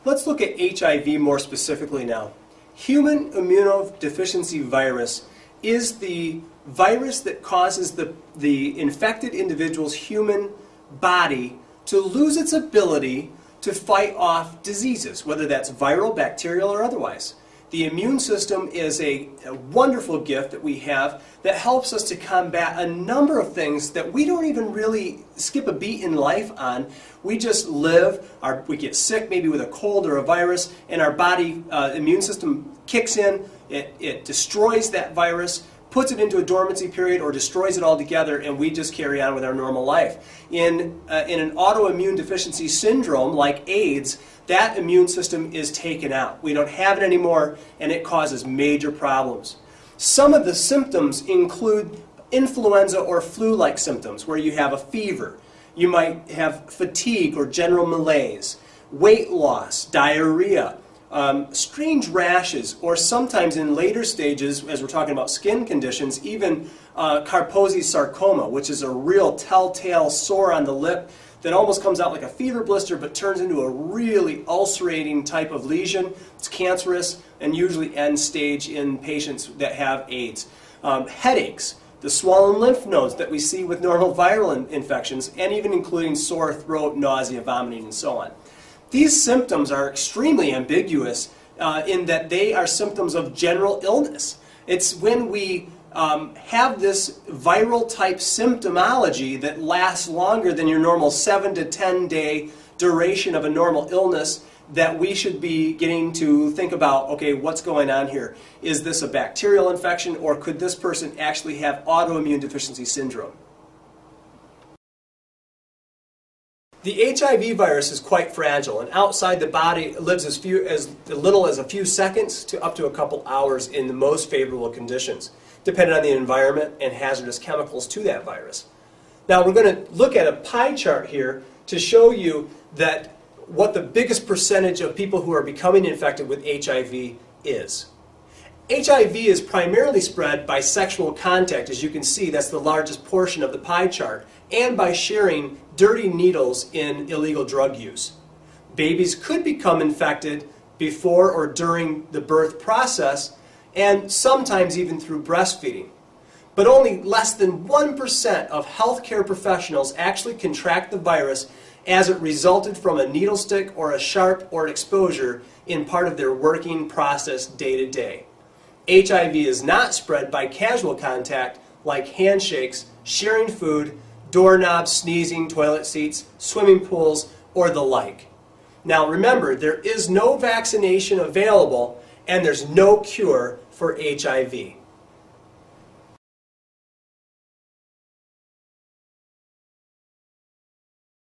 Let's look at HIV more specifically now. Human immunodeficiency virus is the virus that causes the infected individual's human body to lose its ability to fight off diseases, whether that's viral, bacterial, or otherwise. The immune system is a wonderful gift that we have that helps us to combat a number of things that we don't even really skip a beat in life on. We just live, we get sick maybe with a cold or a virus, and our body immune system kicks in, it destroys that virus, puts it into a dormancy period or destroys it altogether, and we just carry on with our normal life. In an autoimmune deficiency syndrome like AIDS, that immune system is taken out. We don't have it anymore, and it causes major problems. Some of the symptoms include influenza or flu-like symptoms, where you have a fever. You might have fatigue or general malaise, weight loss, diarrhea, strange rashes, or sometimes in later stages, as we're talking about skin conditions, even Kaposi sarcoma, which is a real telltale sore on the lip that almost comes out like a fever blister but turns into a really ulcerating type of lesion. It's cancerous and usually end stage in patients that have AIDS. Headaches, the swollen lymph nodes that we see with normal viral infections, and even including sore throat, nausea, vomiting, and so on. These symptoms are extremely ambiguous in that they are symptoms of general illness. It's when we have this viral type symptomology that lasts longer than your normal 7 to 10 day duration of a normal illness that we should be getting to think about, okay, what's going on here? Is this a bacterial infection, or could this person actually have autoimmune deficiency syndrome? The HIV virus is quite fragile, and outside the body it lives as little as a few seconds to up to a couple hours in the most favorable conditions, depending on the environment and hazardous chemicals to that virus. Now we're going to look at a pie chart here to show you that what the biggest percentage of people who are becoming infected with HIV is. HIV is primarily spread by sexual contact, as you can see, that's the largest portion of the pie chart, and by sharing dirty needles in illegal drug use. Babies could become infected before or during the birth process, and sometimes even through breastfeeding. But only less than 1% of healthcare professionals actually contract the virus as it resulted from a needle stick or a sharp or exposure in part of their working process day to day. HIV is not spread by casual contact like handshakes, sharing food, doorknobs, sneezing, toilet seats, swimming pools, or the like. Now remember, there is no vaccination available and there's no cure for HIV.